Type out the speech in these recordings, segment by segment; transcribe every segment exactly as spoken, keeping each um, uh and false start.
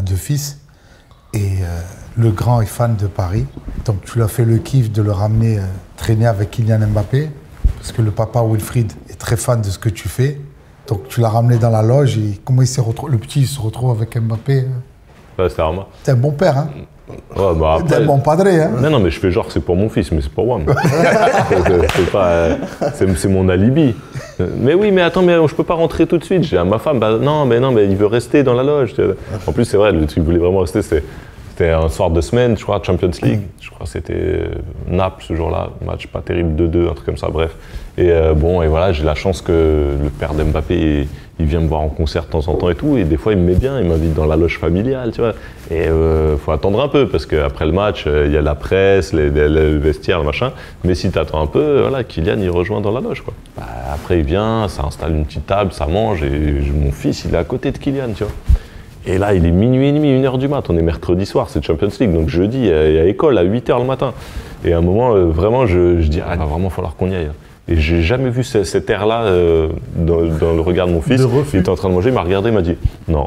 as deux fils. Et euh, le grand est fan de Paris. Donc tu lui as fait le kiff de le ramener euh, traîner avec Kylian Mbappé. Parce que le papa Wilfried est très fan de ce que tu fais. Donc tu l'as ramené dans la loge et comment il s'est retrouvé? Le petit il se retrouve avec Mbappé. Ouais, c'était Arma. T'es un bon père, hein? Ouais, bah après, T'es un bon padre, hein? Non, non, mais je fais genre que c'est pour mon fils, mais c'est pour Wam. c'est pas, euh, c'est, c'est mon alibi. Mais oui, mais attends, mais je peux pas rentrer tout de suite. J'ai à ma femme, bah non, mais non, mais il veut rester dans la loge. En plus, c'est vrai, le truc voulait vraiment rester, c'était, c'était un soir de semaine, je crois, Champions League. Je crois que c'était Naples ce jour-là, match pas terrible, deux deux, un truc comme ça, bref. Et euh, bon, et voilà, j'ai la chance que le père d'Mbappé, il vient me voir en concert de temps en temps et tout, et des fois il me met bien, il m'invite dans la loge familiale, tu vois. Et euh, faut attendre un peu, parce qu'après le match, il euh, y a la presse, les, les, les vestiaires, le machin. Mais si t'attends un peu, voilà, Kylian il rejoint dans la loge, quoi. Bah, après il vient, ça installe une petite table, ça mange, et je, mon fils il est à côté de Kylian, tu vois. Et là il est minuit et demi, une heure du mat, on est mercredi soir, c'est Champions League, donc jeudi, il y a, il y a école à huit heures le matin. Et à un moment, euh, vraiment, je, je dis, ah, il va vraiment falloir qu'on y aille. Et j'ai jamais vu ce, cet air-là euh, dans, dans le regard de mon fils. Il était en train de manger, il m'a regardé, il m'a dit non.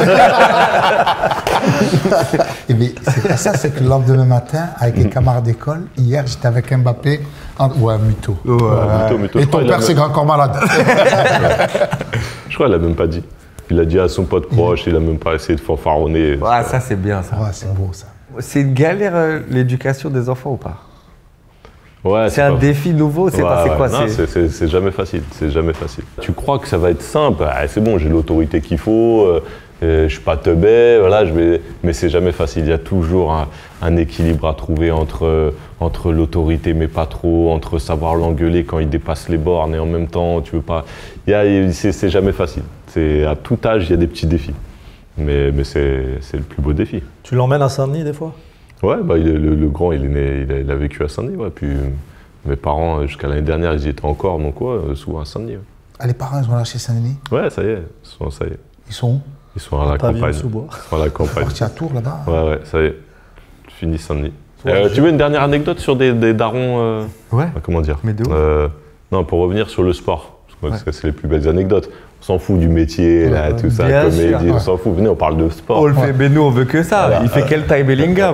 Et mais c'est pas ça, c'est que le lendemain matin, avec les camarades d'école, hier j'étais avec Mbappé. En... Ouais, mytho. Ouais, ouais. Mytho, mytho. Et ton père, c'est grand corps malade. Je crois qu'il l'a même pas dit. Il a dit à son pote proche, il a même pas essayé de fanfaronner. Ouais, ça c'est bien ça. Ouais, c'est beau ça. C'est une galère euh, l'éducation des enfants ou pas? Ouais, c'est, c'est un pas... défi nouveau, c'est ouais, pas c'est ouais. quoi Non, c'est... C'est, c'est, c'est jamais facile, c'est jamais facile. Tu crois que ça va être simple, ah, c'est bon, j'ai l'autorité qu'il faut, euh, euh, je suis pas teubé, voilà, je vais... mais c'est jamais facile. Il y a toujours un, un équilibre à trouver entre, euh, entre l'autorité mais pas trop, entre savoir l'engueuler quand il dépasse les bornes et en même temps tu veux pas. Il y a, c'est, c'est jamais facile. C'est, à tout âge, il y a des petits défis, mais, mais c'est, c'est le plus beau défi. Tu l'emmènes à Saint-Denis des fois? Ouais, bah, il est, le, le grand, il, est né, il, a, il a vécu à Saint-Denis. Ouais. Puis mes parents, jusqu'à l'année dernière, ils y étaient encore, donc ouais, souvent à Saint-Denis. Ouais. Ah, les parents, ils ont lâché Saint-Denis? Ouais, ça y est. Ils sont, ça y est. Ils sont où? Ils sont à la campagne. Sous-bois. Ils sont à la campagne. Parti à Tours là-bas? Ouais, ouais, ça y est. Fini Saint-Denis. Euh, tu veux une dernière anecdote sur des, des darons euh, Ouais. Comment dire? Mais de où euh, Non, pour revenir sur le sport, parce que ouais. c'est les plus belles anecdotes. On s'en fout du métier, ouais, là, tout ça, comédie, on s'en fout. Venez, on parle de sport. On le fait, mais nous, on veut que ça. Voilà. Il fait quelle taille Bellingham?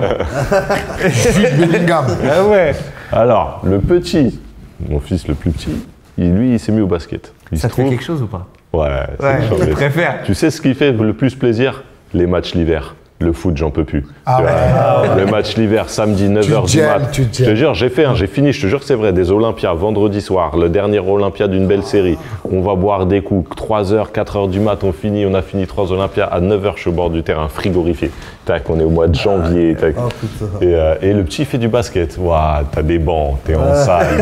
Bellingham. Ah ouais. Alors, le petit, mon fils le plus petit, il, lui, il s'est mis au basket. Il ça te trouve... fait quelque chose ou pas? Ouais, ouais je préfère. Tu sais ce qui fait le plus plaisir? Les matchs l'hiver. Le foot, j'en peux plus. Ah ouais. Ah ouais. Le match l'hiver, samedi, neuf heures du mat. Je te jure, j'ai fait, hein, j'ai fini, je te jure que c'est vrai. Des Olympias, vendredi soir, le dernier Olympia d'une belle série. On va boire des coups, trois heures, quatre heures du mat, on finit, on a fini trois Olympias. À neuf heures, je suis au bord du terrain, frigorifié. Tac, on est au mois de janvier. Tac. Oh, et, euh, et le petit fait du basket. Waouh, t'as des bancs, t'es en salle.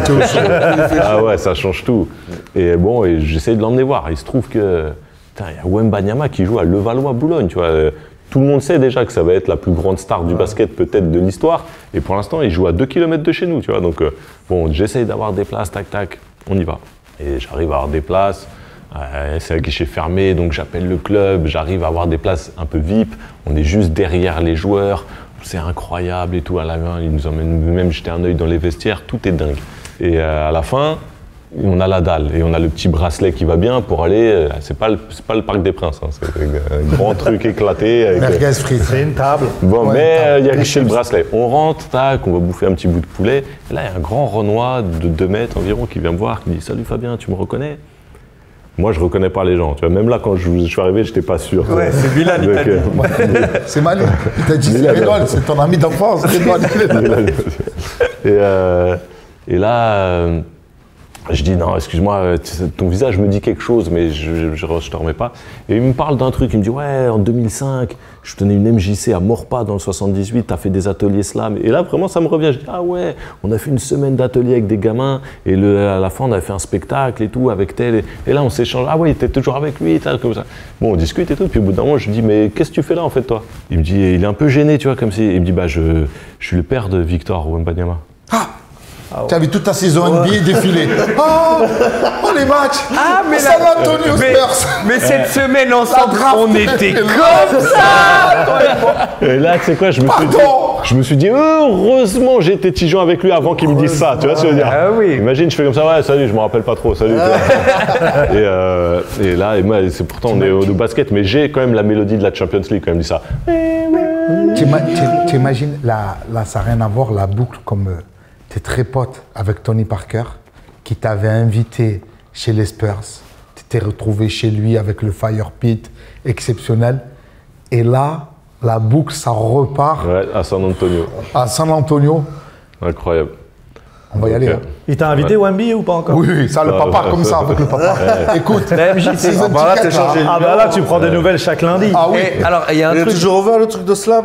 Ah ouais, ça change tout. Et bon, et j'essaie de l'emmener voir. Il se trouve que, putain, il y a Wembanyama qui joue à Levallois-Boulogne, tu vois. Tout le monde sait déjà que ça va être la plus grande star du basket peut-être de l'histoire. Et pour l'instant, il joue à deux kilomètres de chez nous, tu vois. Donc, euh, bon, j'essaye d'avoir des places, tac, tac, on y va. Et j'arrive à avoir des places. Euh, c'est un guichet fermé, donc j'appelle le club. J'arrive à avoir des places un peu V I P. On est juste derrière les joueurs. C'est incroyable et tout. À la fin, ils nous emmènent, même jeter un œil dans les vestiaires. Tout est dingue. Et euh, à la fin, on a la dalle et on a le petit bracelet qui va bien pour aller. C'est pas le, c'est pas le Parc des Princes, hein, c'est un grand truc éclaté. Avec, merguez frites. C'est une table. Bon, ouais, mais il y a chez le bracelet. On rentre, tac, on va bouffer un petit bout de poulet. Et là, il y a un grand Renoir de deux mètres environ qui vient me voir, qui me dit salut Fabien, tu me reconnais? Moi, je reconnais pas les gens. Tu vois, même là, quand je, je suis arrivé, j'étais pas sûr. Ouais, c'est Bilal, il t'a dit. C'est Mali. Il t'a dit c'est Redouane, c'est ton ami d'enfance. et, euh, et là. Euh, Je dis non, excuse-moi, ton visage me dit quelque chose, mais je ne te remets pas. Et il me parle d'un truc, il me dit ouais, en deux mille cinq, je tenais une M J C à Morpa dans le soixante-dix-huit, tu as fait des ateliers slam. Et là, vraiment, ça me revient. Je dis ah ouais, on a fait une semaine d'atelier avec des gamins, et le, à la fin, on a fait un spectacle et tout avec tel. Et, et là, on s'échange. Ah ouais, t'es toujours avec lui, tel, comme ça. Bon, on discute et tout. Puis au bout d'un moment, je lui dis mais qu'est-ce que tu fais là en fait, toi? Il me dit, il est un peu gêné, tu vois, comme si. Il me dit bah, je, je suis le père de Victor Wembanyama. Ah! Ah ouais. Tu as vu toute ta saison N B A ouais. défiler. Oh, oh les matchs. Ah mais San Antonio Spurs. Mais, mais cette semaine ensemble, on était comme ça. Et là, tu sais quoi, je me Pardon. suis dit, je me suis dit, heureusement, j'ai été tigeant avec lui avant qu'il me dise ça. Tu vois ce que je veux dire? Ah oui. Imagine, je fais comme ça, ouais, salut, je me rappelle pas trop, salut. et, euh, et là, et moi, c'est pourtant, on est au basket, mais j'ai quand même la mélodie de la Champions League, quand même, dit ça. Tu imagines, là, là, ça n'a rien à voir, la boucle, comme euh, tu es très pote avec Tony Parker, qui t'avait invité chez les Spurs. Tu t'es retrouvé chez lui avec le Fire Pit exceptionnel. Et là, la boucle, ça repart. Ouais, à San Antonio. À San Antonio. Incroyable. On va y aller. Hein. Il t'a invité, ouais. Wemby, ou pas encore? Oui, oui, ça, le papa, ouais, comme ouais, ça, ouais. avec le papa. Ouais. Écoute, La M J C. season Ah, bah là, ticket, t'as changé. Ah bah là, tu prends des nouvelles chaque lundi. Ah oui. Et alors, il y a un Il est truc. toujours ouvert le truc de slam.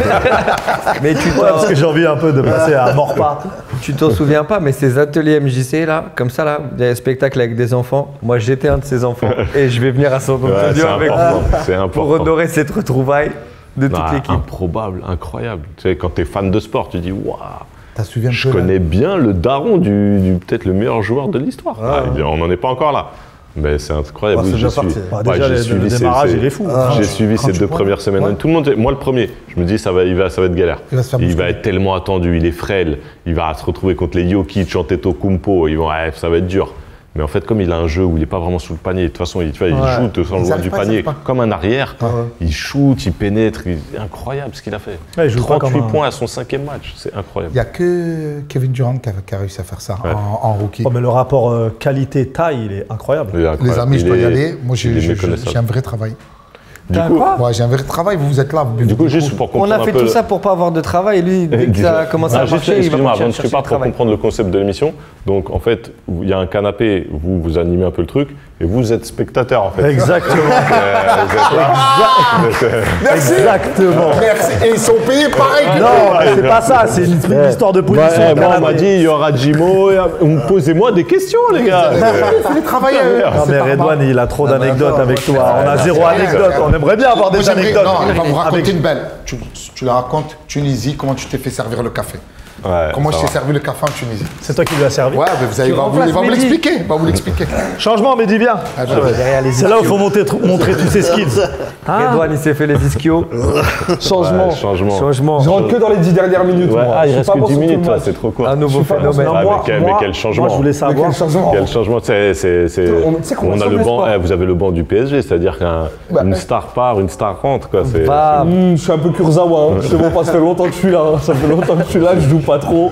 Mais tu Ouais, t'en, parce que j'ai envie un peu de passer à Morpa. tu t'en souviens pas, mais ces ateliers M J C là, comme ça là, des spectacles avec des enfants. Moi, j'étais un de ces enfants et je vais venir à San Antonio Ouais, c'est avec important. vous C'est important. pour honorer cette retrouvaille de toute Ah, l'équipe. improbable, incroyable. Tu sais, quand tu es fan de sport, tu dis, waouh. t'as souviens Je connais bien le daron du, du peut-être le meilleur joueur de l'histoire. Ah, eh bien, on n'en est pas encore là. Mais c'est incroyable. Ouais, c'est Oui, bien j'ai parti. suivi- Bah, ouais, déjà, j'ai le- suivi le ces- démarrage, ces- il est fou. Ah, J'ai quand suivi tu ces deux vois, premières semaines. ouais. Tout le monde, moi le premier, je me dis ça va, il va, ça va être galère. Il va se faire il bousculer. va être tellement attendu, il est frêle, il va se retrouver contre les Jokic, Antetokounmpo, ils vont, ouais, ça va être dur. Mais en fait, comme il a un jeu où il n'est pas vraiment sous le panier, de toute façon, il, tu vois, il Ouais. shoot sans Ils loin arrivent du pas, ils panier, arrivent pas. comme un arrière, il shoot, il pénètre, il- c'est incroyable ce qu'il a fait. Ouais, il joue pas comme trente-huit un- points à son cinquième match, c'est incroyable. Il n'y a que Kevin Durant qui a, qui a réussi à faire ça Ouais. en, en rookie. Oh, mais le rapport euh, qualité-taille, il est incroyable. Il est incroyable. Les amis, je Il dois y est- aller. Moi, j'ai il est j'ai- méconnaissable. j'ai un vrai travail. Du T'as coup, quoi Ouais, j'ai un vrai travail. Vous, vous êtes là. Vous buvez du coup, des juste coups. pour On comprendre a fait un peu tout le- ça pour pas avoir de travail et lui, dès que ça commence Ah, à juste, marcher, il va excuse-moi, partir avant de tu chercher parles du pour travail. comprendre le concept de l'émission. Donc, en fait, il y a un canapé, vous, vous animez un peu le truc, et vous êtes spectateur, en fait. Exactement. Euh, vous êtes là. Vous êtes, euh, Exactement. Merci. Et ils sont payés pareil. que Non, mais c'est pas ça, c'est une une histoire de position. ouais, de moi, on m'a canapé. dit, il y aura Jimo, et- on- posez-moi des questions, les gars. Il faut les travailler. eux. Non C'est mais pas Redouane, mal. il a trop d'anecdotes d'accord, avec moi, toi. On a c'est zéro vrai, anecdote. c'est vrai. On aimerait bien avoir Moi, des j'aimerais- anecdotes. Non, il va vous raconter Avec- une belle. Tu, tu la racontes, Tunisie, comment tu t'es fait servir le café. Ouais, Comment ça je t'ai va. servi le café en Tunisie. C'est toi qui lui as servi. Ouais, mais vous allez, Tu va vous, remplaces il va vous Mehdi. l'expliquer. Il va vous l'expliquer. Changement, mais dis bien. Ah, je- Derrière les C'est là où il faut monter- montrer tous ses skills. Ah, Redouane, il s'est fait les ischios. Changement. Ouais, changement. Changement. Je rentre que dans les dix dernières minutes. Ouais, moi. ah, Je il suis reste pas que bon dix sur tout minutes, le là, match. c'est trop court. Un nouveau pas phénomène. bon, Ah, moi- mais, quel, moi- mais quel changement. moi, je voulais Mais savoir. quel changement. Quel changement, c'est, c'est, c'est- On- tu sais qu'on on va a le sauver banc, ce sport. eh, vous avez le banc du P S G, c'est-à-dire qu'une Bah, star part, une star rentre, quoi. C'est, Bah, Hum, je suis un peu Kurzawa, hein. Je te vois pas, ça fait longtemps que je suis là. hein. Ça fait longtemps que je suis là, que je joue pas trop.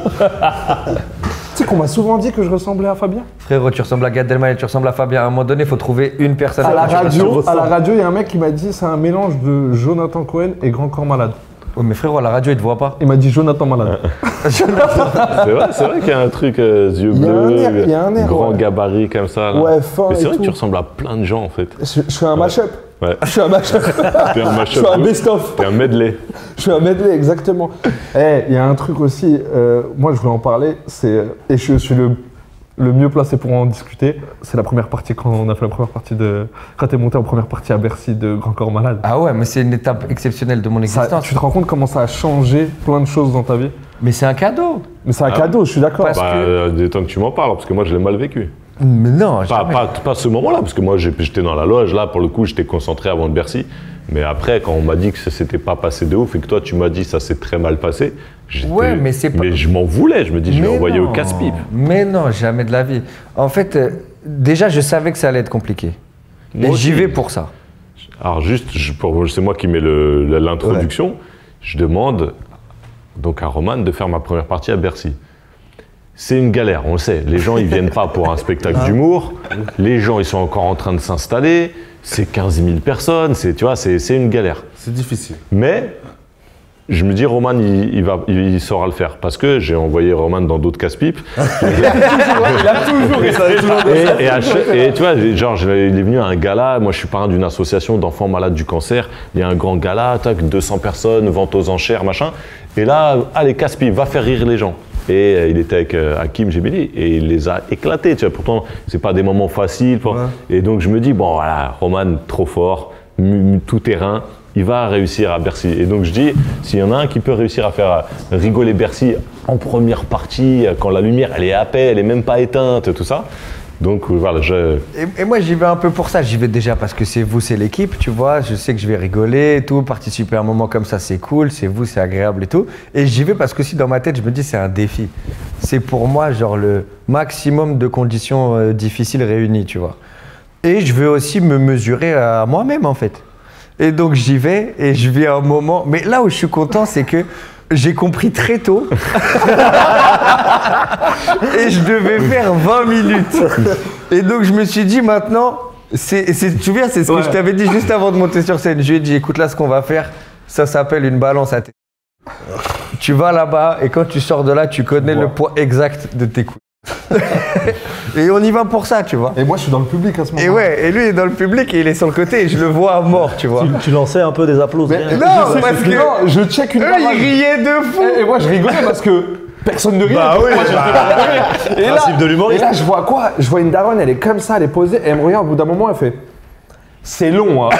Tu sais qu'on m'a souvent dit que je ressemblais à Fabien. frérot, tu ressembles à Gad Elmaleh, tu ressembles à Fabien. À un moment donné, il faut trouver une personne À la qui tu radio, ressembles. à la radio, il y a un mec qui m'a dit c'est un mélange de Jonathan Cohen et Grand Corps Malade. Ouais, mais frérot, à la radio, il te voit pas. Il m'a dit Jonathan Malade. c'est vrai, c'est vrai qu'il y a un truc, euh, yeux Il y a un bleus, air- il y a un air, grand ouais. gabarit comme ça. Là. Ouais, fin Mais c'est et vrai que tout. tu ressembles à plein de gens, en fait. Je, je suis un mash-up. Ouais. Je suis un mash-up. T'es un Je mashup. suis un best-of. T'es un medley. Je suis un medley, exactement. Eh, il y a un truc aussi, euh, moi je voulais en parler, c'est, et je suis le, le mieux placé pour en discuter, c'est la première partie, quand on a fait la première partie de... Quand t'es monté en première partie à Bercy de Grand Corps Malade. Ah ouais, mais c'est une étape exceptionnelle de mon Ça- existence. tu te rends compte comment ça a changé plein de choses dans ta vie? Mais c'est un cadeau. Mais c'est un Ah. cadeau, je suis d'accord. Parce Bah, que- euh, des temps que tu m'en parles, parce que moi, je l'ai mal vécu. Mais non, Pas, jamais. pas, pas ce moment-là, parce que moi j'ai- j'étais dans la loge, là pour le coup j'étais concentré avant de Bercy. Mais après, quand on m'a dit que ça s'était pas passé de ouf et que toi tu m'as dit que ça s'est très mal passé, j'étais- Ouais, mais c'est pas- mais je m'en voulais, je me dis je vais Mais envoyer non. au casse-pipe. Mais non, jamais de la vie. En fait, euh, déjà, je savais que ça allait être compliqué. Moi Et j'y aussi. vais pour ça. Alors juste, je- pour- c'est moi qui mets le- le- l'introduction, je demande donc à Roman de faire ma première partie à Bercy. C'est une galère, on le sait. Les gens, ils viennent pas pour un spectacle d'humour. Les gens, ils sont encore en train de s'installer. C'est quinze mille personnes. C'est, tu vois, c'est, c'est une galère. C'est difficile. Mais je me dis, Roman, il, il va, il saura le faire. Parce que j'ai envoyé Roman dans d'autres casse-pipes. Il a toujours, et ça a toujours Et, et à chaque- et tu vois, genre, je- il est venu à un gala. Moi, je suis parrain d'une association d'enfants malades du cancer. Il y a un grand gala, tac, deux cents personnes, vente aux enchères, machin. Et là, allez, casse-pipe, va faire rire les gens. Et euh, il était avec euh, Hakim Jebeli et il les a éclatés. Tu vois, pourtant, c'est pas des moments faciles. pour- Et donc, je me dis, bon, voilà, Roman, trop fort, mu- mu- tout terrain. Il va réussir à Bercy. Et donc je dis, s'il y en a un qui peut réussir à faire rigoler Bercy en première partie, quand la lumière elle est à peine, elle est même pas éteinte, tout ça, Donc voilà, je... Et, et moi j'y vais un peu pour ça, j'y vais déjà parce que c'est vous, c'est l'équipe, tu vois, je sais que je vais rigoler et tout, participer à un moment comme ça c'est cool, c'est vous, c'est agréable et tout. Et j'y vais parce que aussi dans ma tête je me dis c'est un défi. C'est pour moi genre le maximum de conditions euh, difficiles réunies, tu vois. Et je veux aussi me mesurer à moi-même en fait. Et donc j'y vais et je vis un moment, mais là où je suis content c'est que j'ai compris très tôt et je devais faire vingt minutes. Et donc je me suis dit maintenant, c'est, c'est, tu te souviens, c'est ce ouais. que je t'avais dit juste avant de monter sur scène. Je lui ai dit écoute là ce qu'on va faire, ça s'appelle une balance à tes... Tu vas là-bas et quand tu sors de là, tu connais wow. le poids exact de tes couilles. Et on y va pour ça, tu vois. Et moi je suis dans le public à ce moment-là. Et ouais, et lui il est dans le public et il est sur le côté et je le vois à mort, tu vois. Tu, tu lançais un peu des applaudissements. Non, je parce que non, je check une eux ils riaient de fou. Et, et moi je rigolais parce que personne ne riait. Bah oui, moi, bah, et, là, principe de l'humoriste. Et là je vois quoi? Je vois une daronne, elle est comme ça, elle est posée et elle me regarde au bout d'un moment, elle fait c'est long hein.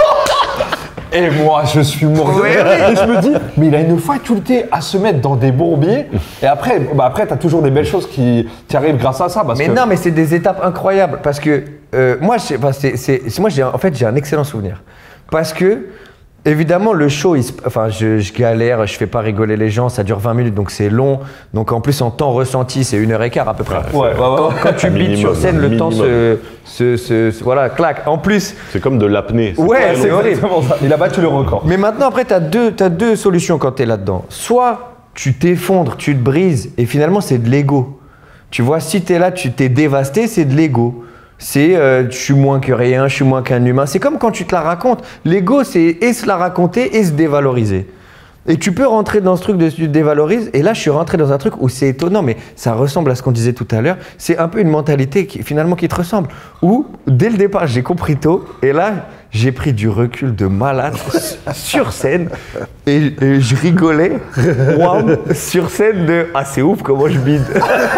Et moi, je suis mort de rire. Et je me dis, mais il a une faculté à se mettre dans des bourbiers. Et après, bah après, t'as toujours des belles choses qui, qui arrivent grâce à ça. Parce mais que... non, mais c'est des étapes incroyables. Parce que euh, moi, c'est, enfin, c'est, c'est, moi j'ai, en fait, j'ai un excellent souvenir. Parce que, évidemment, le show, il, enfin, je, je galère, je fais pas rigoler les gens, ça dure vingt minutes, donc c'est long. Donc en plus, en temps ressenti, c'est une heure et quart à peu près. Ouais, ouais, ouais. Quand, quand tu bites sur scène, le minimum. temps se, se, se, se, voilà, claque. En plus, c'est comme de l'apnée. Ouais, c'est horrible. Ça. Il a battu le record. Mais maintenant, après, tu as deux, t'as deux solutions quand tu es là-dedans. Soit tu t'effondres, tu te brises, et finalement, c'est de l'ego. Tu vois, si tu es là, tu t'es dévasté, c'est de l'ego. C'est euh, je suis moins que rien, je suis moins qu'un humain. C'est comme quand tu te la racontes. L'ego, c'est et se la raconter et se dévaloriser. Et tu peux rentrer dans ce truc de tu te dévalorises. Et là, je suis rentré dans un truc où c'est étonnant, mais ça ressemble à ce qu'on disait tout à l'heure. C'est un peu une mentalité qui, finalement, qui te ressemble. Où, dès le départ, j'ai compris tôt. Et là, j'ai pris du recul de malade sur scène. Et, et je rigolais, wow, sur scène de « Ah, c'est ouf comment je bide !»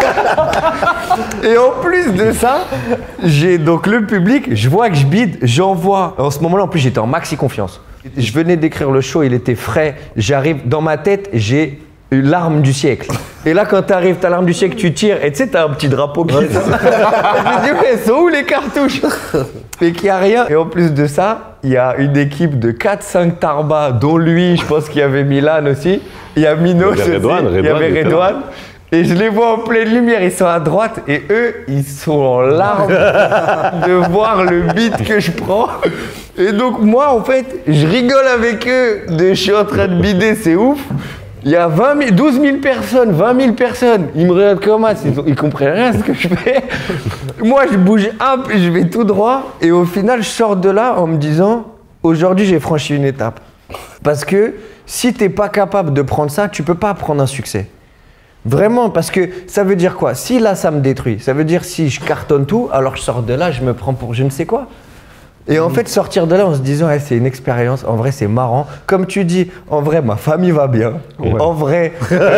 Et en plus de ça, j'ai donc le public, je vois que je bide, j'envoie. En ce moment-là, en plus, j'étais en maxi confiance. Je venais d'écrire le show, il était frais. J'arrive, dans ma tête, j'ai une l'arme du siècle. Et là, quand t'arrives, t'as l'arme du siècle, tu tires, et tu sais, t'as un petit drapeau qui... Ouais. Je me dis, mais sont où les cartouches? Et qu'il n'y a rien. Et en plus de ça, il y a une équipe de quatre cinq tarbas, dont lui, je pense qu'il y avait Milan aussi. Il y a Minos aussi. Redouane, il y avait Redouane. Et je les vois en pleine lumière, ils sont à droite et eux, ils sont en larmes de voir le beat que je prends. Et donc moi, en fait, je rigole avec eux de je suis en train de bider, c'est ouf. Il y a vingt mille, douze mille personnes, vingt mille personnes. Ils me regardent comme ça, ils, ils comprennent rien à ce que je fais. Moi, je bouge un peu, je vais tout droit. Et au final, je sors de là en me disant, aujourd'hui, j'ai franchi une étape. Parce que si t'es pas capable de prendre ça, tu peux pas prendre un succès. Vraiment, parce que ça veut dire quoi? Si là, ça me détruit, ça veut dire si je cartonne tout, alors je sors de là, je me prends pour je ne sais quoi. Et en fait, sortir de là en se disant, hey, c'est une expérience, en vrai, c'est marrant. Comme tu dis, en vrai, ma famille va bien. Ouais. En vrai.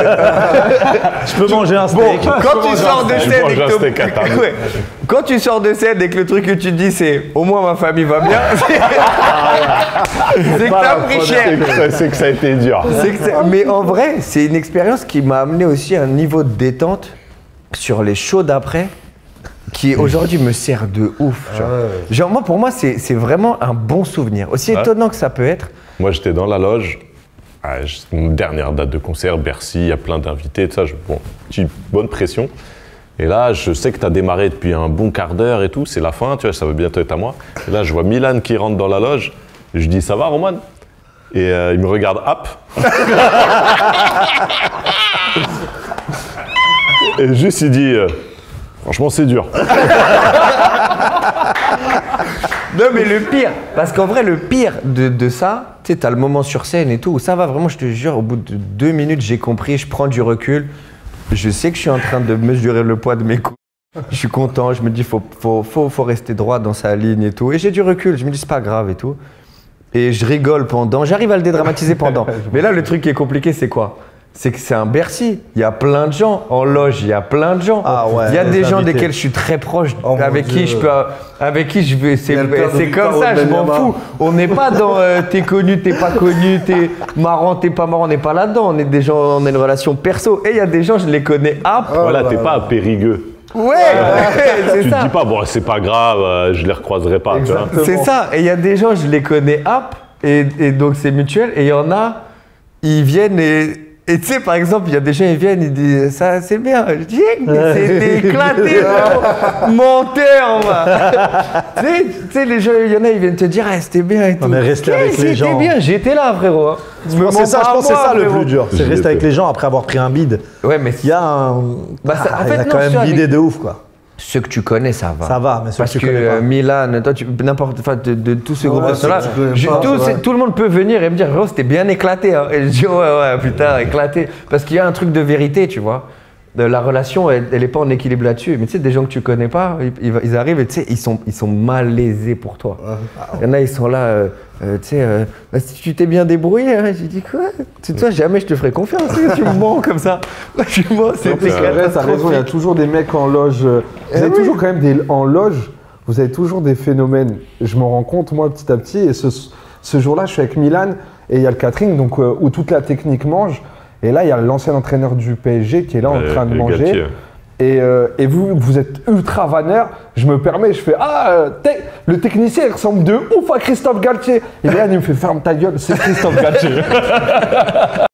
Je peux manger un steak. Bon, quand tu sors de scène et que ouais. Quand tu sors de scène et que le truc que tu te dis, c'est au moins ma famille va bien, c'est que t'as pris cher. C'est que ça a été dur. Que mais en vrai, c'est une expérience qui m'a amené aussi à un niveau de détente sur les shows d'après, qui aujourd'hui me sert de ouf. Genre, ouais. genre moi, pour moi, c'est, c'est vraiment un bon souvenir. Aussi ouais. étonnant que ça peut être. Moi, j'étais dans la loge. Ah, une dernière date de concert, Bercy, il y a plein d'invités, tout ça. Je, bon, petite bonne pression. Et là, je sais que tu as démarré depuis un bon quart d'heure et tout. C'est la fin, tu vois, ça va bientôt être à moi. Et là, je vois Milan qui rentre dans la loge. Et je dis, ça va, Roman? Et euh, il me regarde, hop. Et juste, il dit... Euh, Franchement, c'est dur. Non, mais le pire, parce qu'en vrai, le pire de, de ça, tu sais, t'as le moment sur scène et tout, où ça va vraiment, je te jure, au bout de deux minutes, j'ai compris, je prends du recul, je sais que je suis en train de mesurer le poids de mes coups. Je suis content, je me dis, faut, faut, faut, faut rester droit dans sa ligne et tout. Et j'ai du recul, je me dis, c'est pas grave et tout. Et je rigole pendant, j'arrive à le dédramatiser pendant. Mais là, le truc qui est compliqué, c'est quoi? C'est que c'est un Bercy. Il y a plein de gens. En loge, il y a plein de gens. Ah ouais, il y a des gens invités. desquels je suis très proche, oh avec qui je peux, avec qui je vais. C'est, c'est comme ça, je m'en fous. On n'est pas dans euh, t'es connu, t'es pas connu, t'es marrant, t'es pas marrant. On n'est pas là-dedans. On est des gens, on a une relation perso. Et il y a des gens, je les connais. Ah, voilà, t'es pas à Périgueux. Ouais, ouais c'est Tu ça. te dis pas, bon, c'est pas grave, euh, je les recroiserai pas, tu vois. C'est ça. Et il y a des gens, je les connais hop, et, et donc c'est mutuel. Et il y en a, ils viennent et. Et tu sais, par exemple, il y a des gens, ils viennent, ils disent ça, c'est bien. Je dis, mais c'est éclaté, menteur, va. Tu sais, tu sais, les gens, il y en a, ils viennent te dire, ah, c'était bien et tout. Non, mais rester avec les gens. C'était bien, j'étais là, frérot. Je pense que c'est ça, je pense que c'est ça le plus dur. C'est rester avec les gens après avoir pris un bide. Ouais, mais il y a un. Bah, ça, ah, en fait, il y a non, quand même bidé de ouf, quoi. Ceux que tu connais, ça va. Ça va, mais ceux Parce que tu que connais pas. euh, Milan, toi, tu, n'importe, enfin, de, de tout ce Ouais, groupe là, ceux que tu connais pas, tout, ouais. c'est- tout le monde peut venir et me dire, oh, c'était bien éclaté. Hein. Et je dis, ouais, ouais, putain, éclaté. Parce qu'il y a un truc de vérité, tu vois. De la relation, elle, elle est pas en équilibre là-dessus. Mais tu sais, des gens que tu connais pas, ils, ils- ils arrivent et tu sais, ils sont, ils sont malaisés pour toi. Il y en a, ils sont là, euh, euh, tu sais, euh, bah, si tu t'es bien débrouillé, hein. J'ai dit quoi? Tu toi, jamais je te ferai confiance. hein, Tu me mens comme ça. Tu mens, c'est En plus, c'est vrai, t'as raison, il y a toujours des mecs en loge. euh, Vous avez toujours quand même des en loge, vous avez toujours des phénomènes. Je me rends compte, moi, petit à petit. Et ce, ce jour-là, je suis avec Milan et il y a le catering, donc euh, où toute la technique mange. Et là, il y a l'ancien entraîneur du P S G qui est là en Euh, train de le manger. Galtier. Et, euh, et vous, vous êtes ultra vanneur. Je me permets, je fais ah, euh, te- le technicien il ressemble de ouf à Christophe Galtier. Et là, il me fait ferme ta gueule, c'est Christophe Galtier.